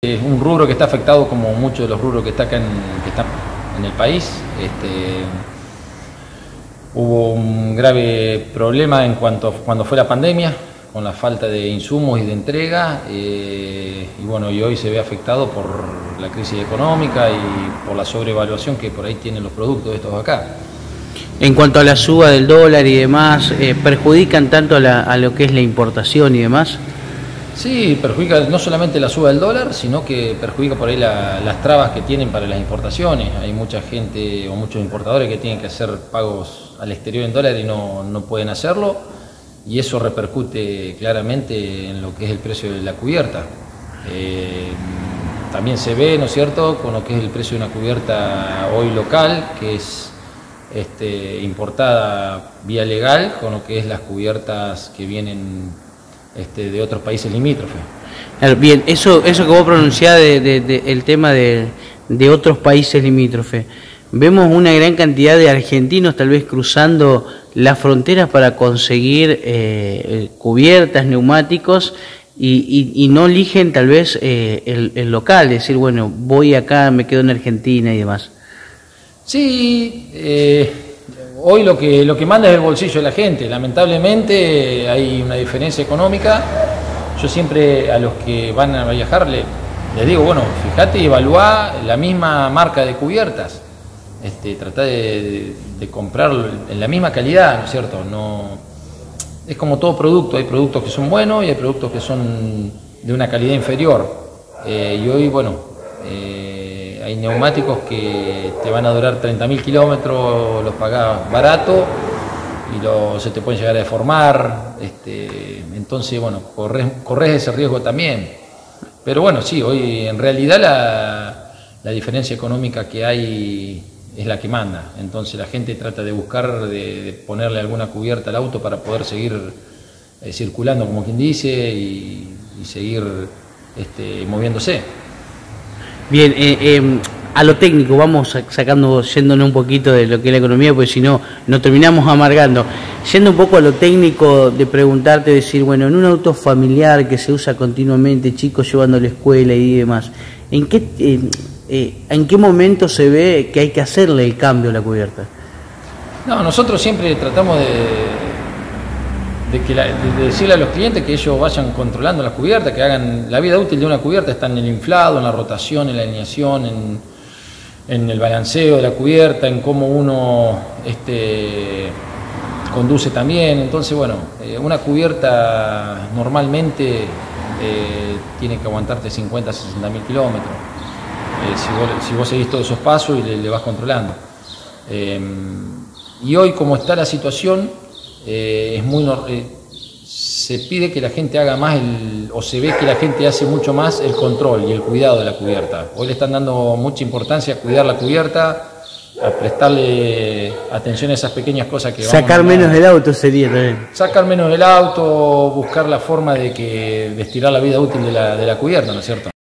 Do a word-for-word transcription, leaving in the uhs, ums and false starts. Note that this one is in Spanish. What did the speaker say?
Es un rubro que está afectado como muchos de los rubros que, está acá en, que están en el país. Este, hubo un grave problema en cuanto cuando fue la pandemia, con la falta de insumos y de entrega, eh, y bueno, y hoy se ve afectado por la crisis económica y por la sobrevaluación que por ahí tienen los productos estos acá. En cuanto a la suba del dólar y demás, eh, ¿perjudican tanto a, la, a lo que es la importación y demás? Sí, perjudica no solamente la suba del dólar, sino que perjudica por ahí la, las trabas que tienen para las importaciones. Hay mucha gente o muchos importadores que tienen que hacer pagos al exterior en dólar y no, no pueden hacerlo, y eso repercute claramente en lo que es el precio de la cubierta. Eh, también se ve, ¿no es cierto?, con lo que es el precio de una cubierta hoy local, que es este, importada vía legal, con lo que es las cubiertas que vienen Este, de otros países limítrofes. Bien, eso, eso que vos pronunciás de, de, de, el tema de, de otros países limítrofes, vemos una gran cantidad de argentinos tal vez cruzando las fronteras para conseguir eh, cubiertas, neumáticos, y, y, y no eligen tal vez eh, el, el local, decir, bueno, voy acá, me quedo en Argentina y demás. Sí, eh, hoy lo que, lo que manda es el bolsillo de la gente. Lamentablemente hay una diferencia económica. Yo siempre a los que van a viajar les, les digo, bueno, fíjate y evaluá la misma marca de cubiertas. Este, tratá de, de, de comprar en la misma calidad, ¿no es cierto? No, es como todo producto, hay productos que son buenos y hay productos que son de una calidad inferior. Eh, y hoy, bueno, eh, hay neumáticos que te van a durar treinta mil kilómetros, los pagás barato y lo, se te pueden llegar a deformar. Este, entonces, bueno, corres, corres ese riesgo también. Pero bueno, sí, hoy en realidad la, la diferencia económica que hay es la que manda. Entonces la gente trata de buscar, de, de ponerle alguna cubierta al auto para poder seguir eh, circulando, como quien dice, y, y seguir este, moviéndose. Bien, eh, eh, a lo técnico, vamos sacando, yéndonos un poquito de lo que es la economía, porque si no, nos terminamos amargando. Yendo un poco a lo técnico, de preguntarte, decir, bueno, en un auto familiar que se usa continuamente, chicos llevando a la escuela y demás, ¿en qué, eh, eh, ¿en qué momento se ve que hay que hacerle el cambio a la cubierta? No, nosotros siempre tratamos de, de, que la, de decirle a los clientes que ellos vayan controlando las cubiertas, que hagan la vida útil de una cubierta, está en el inflado, en la rotación, en la alineación, en, en el balanceo de la cubierta, en cómo uno este, conduce también. Entonces, bueno, eh, una cubierta normalmente eh, tiene que aguantarte cincuenta a sesenta mil kilómetros. Eh, si, vos, si vos seguís todos esos pasos y le, le vas controlando. Eh, y hoy, como está la situación, eh, es muy eh, se pide que la gente haga más, el, o se ve que la gente hace mucho más el control y el cuidado de la cubierta. Hoy le están dando mucha importancia a cuidar la cubierta, a prestarle atención a esas pequeñas cosas que sacar vamos a menos del auto sería también. Sacar menos del auto, buscar la forma de, que, de estirar la vida útil de la, de la cubierta, ¿no es cierto?